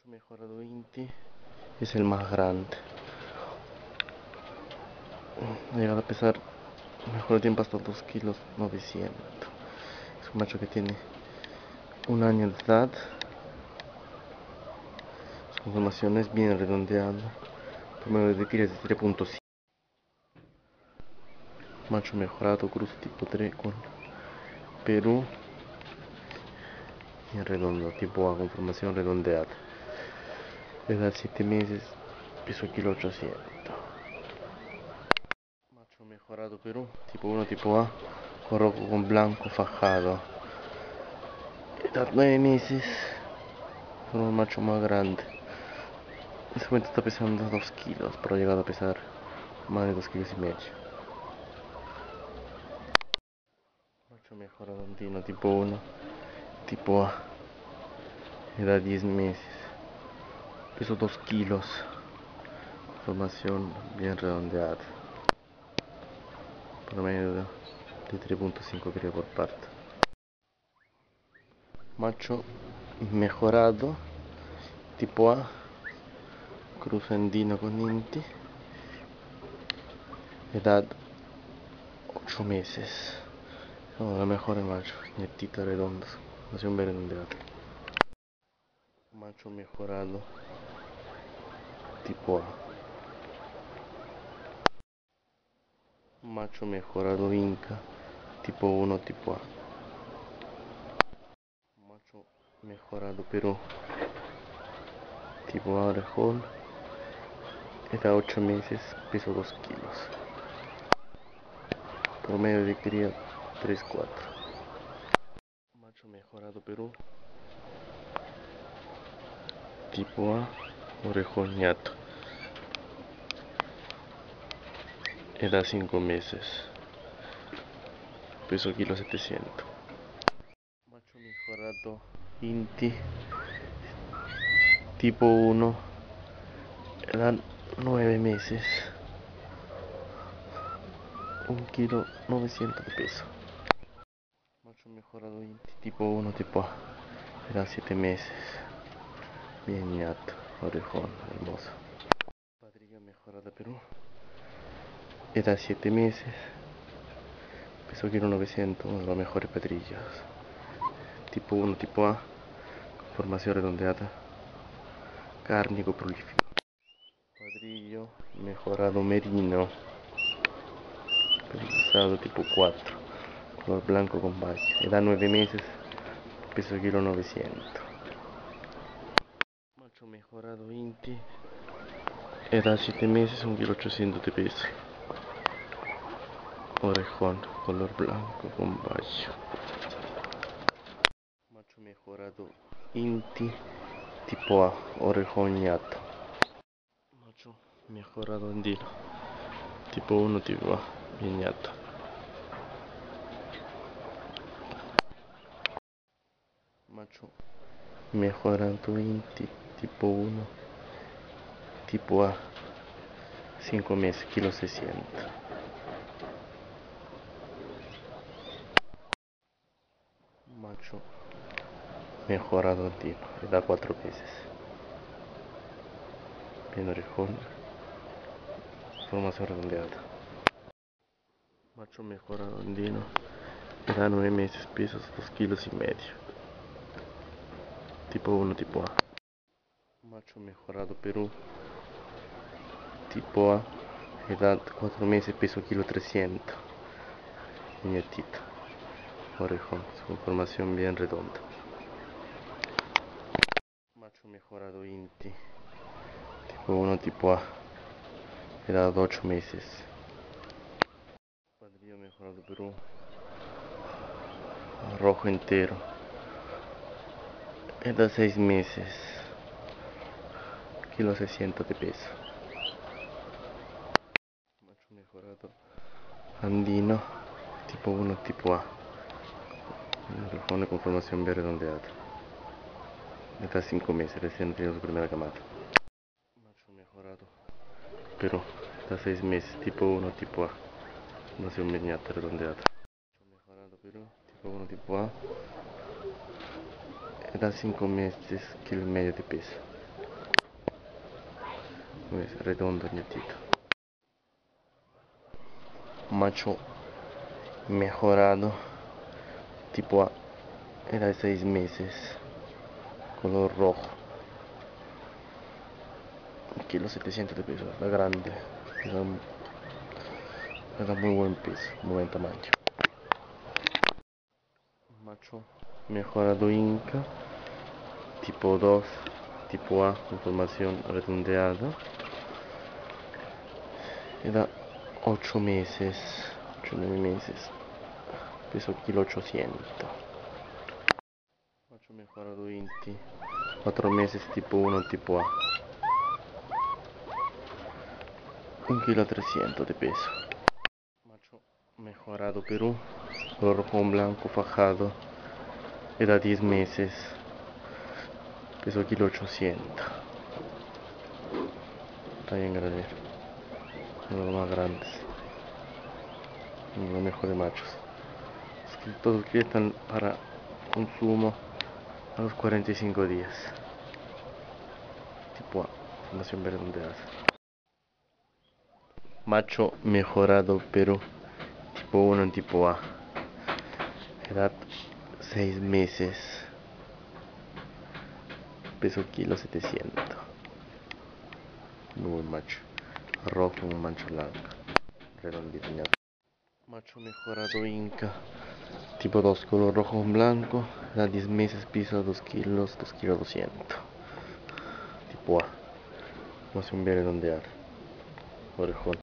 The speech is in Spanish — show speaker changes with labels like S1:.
S1: Macho mejorado Inti es el más grande. Ha llegado a pesar mejor tiempo hasta 2 kilos 900. Es un macho que tiene un año de edad. Su conformación es bien redondeada. Promedio de cría es de 3.5. Macho mejorado cruz tipo 3 con Perú. Bien redondo, tipo A, conformación redondeada. Edad 7 meses, peso kilo 800. Macho mejorado Perú, tipo 1, tipo A, rojo con blanco fajado. Edad 9 meses, con un macho más grande. En este momento está pesando 2 kilos, pero ha llegado a pesar más de 2 kilos y medio. Macho mejorado andino, tipo 1, tipo A. Edad 10 meses, peso 2 kilos. Formación bien redondeada. Promedio de 3.5 cría por parte. Macho mejorado tipo A, cruz andino con Inti, edad 8 meses. No, la mejor el macho, netita redonda, nación redondeada. Macho mejorado tipo A. Macho mejorado Inca tipo 1, tipo A. Macho mejorado Perú tipo A, orejón, edad 8 meses, peso 2 kilos. Promedio de cría 3-4. Macho mejorado Perú tipo A, orejón ñato, edad 5 meses, peso kilo 700. Macho mejorado Inti tipo 1, edad 9 meses, 1 kilo 900 de peso. Macho mejorado Inti tipo 1, tipo A, edad 7 meses, bien ñato, orejón, hermoso. Padrilla mejorada Perú, edad 7 meses, peso kilo 900, una de las mejores padrillas. Tipo 1, tipo A, formación redondeada, cárnico prolífico. Padrillo mejorado merino, pesado tipo 4, color blanco con valle, edad 9 meses, peso kilo 900. Macho mejorado Inti, edad 7 meses, 1 kilo 800 de peso. Orejón, color blanco con valle. Macho mejorado Inti tipo A, orejón ñato. Macho mejorado andino tipo 1, tipo A, bien ñato. Macho mejorado Inti tipo 1, tipo A, 5 meses, kilo 600. Macho mejorado andino, edad 4 meses. Bien orejón, formación redondeada. Macho mejorado andino, edad 9 meses, peso 2 kilos y medio. Tipo 1, tipo A. Macho mejorado Perú, tipo A, edad 4 meses, peso kilo 300. Nietito, orejón, su conformación bien redonda. Macho mejorado Inti tipo 1, tipo A, edad 8 meses. Padrillo mejorado Perú, rojo entero, edad 6 meses, kilo 600 de peso. Macho mejorado andino tipo 1, tipo A, orejón de conformación bien redondeada. Edad 5 meses, recién tenido su primera camada. Macho mejorado Perú, edad 6 meses, tipo 1, tipo A, nación miniata redondeada. Macho mejorado Perú, tipo 1, tipo A, edad 5 meses, kilo y medio de peso. Es redondo, netito. Macho mejorado, tipo A, era de 6 meses, color rojo. 1,7 kg de peso, era grande, era muy buen peso, muy buen tamaño. Macho mejorado Inca, tipo 2, tipo A, información redondeada. Era 8 meses, 8-9 meses, peso 1,8 kg. Macho mejorado Inti, 4 meses, tipo 1, tipo A. 1,3 kg de peso. Macho mejorado Perú, color rojo blanco fajado, edad 10 meses, peso 1,8 kg. Está bien grande, uno de los más grandes, uno de los mejores machos. Todos que están para consumo a los 45 días. Tipo A, formación redondeada. Macho mejorado Perú, tipo 1 en tipo A. Edad 6 meses, peso 1,7 kg. Muy buen macho, rojo con mancha blanca, redondito. Macho mejorado Inca, tipo 2, color rojo con blanco, edad 10 meses, piso 2 kilos, 2,2 kg. Tipo A, formación bien redondeada, orejón.